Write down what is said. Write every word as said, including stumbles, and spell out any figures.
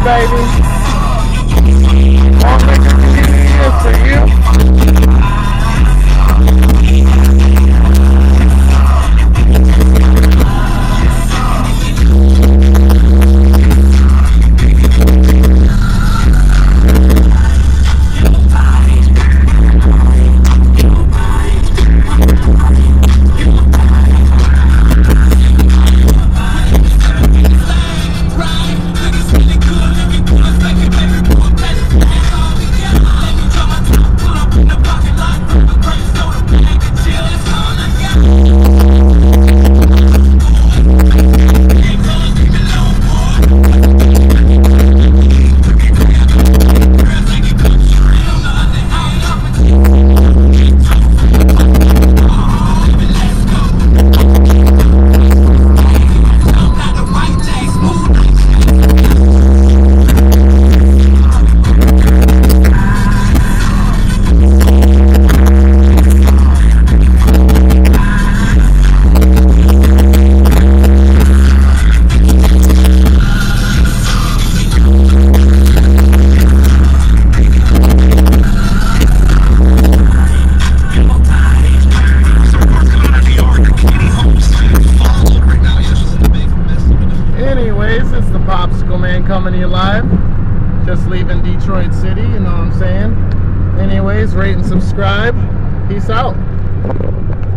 baby. I'll make it easier for you. It's the Popsicle Man coming to you live. Just leaving Detroit City, you know what I'm saying? Anyways, rate and subscribe. Peace out.